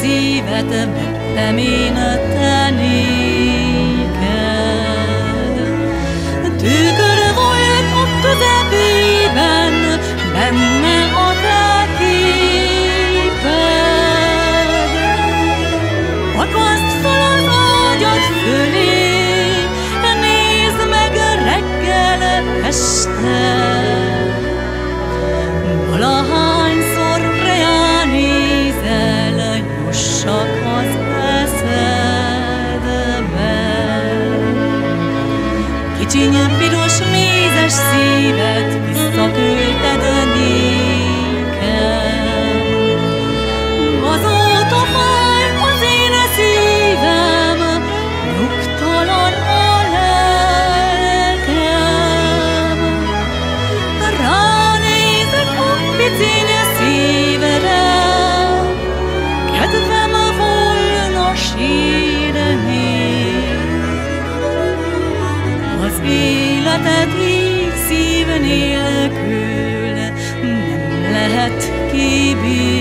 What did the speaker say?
szívet vettem én te néked. Tükör volt a közepében, benne a te képed. Akaszd fel az ágyad fölé, nézd meg reggel este. Valahányszor ránézel, jussak az eszedbe. Kicsiny, piros, mézes szívet visszaküldted nékem. Azóta fáj az én szívem, nyugtalan a lelkem. Ránézek a piciny szívre, kedvem volna sírni. Az életet így szív nélkül nem lehet kibírni.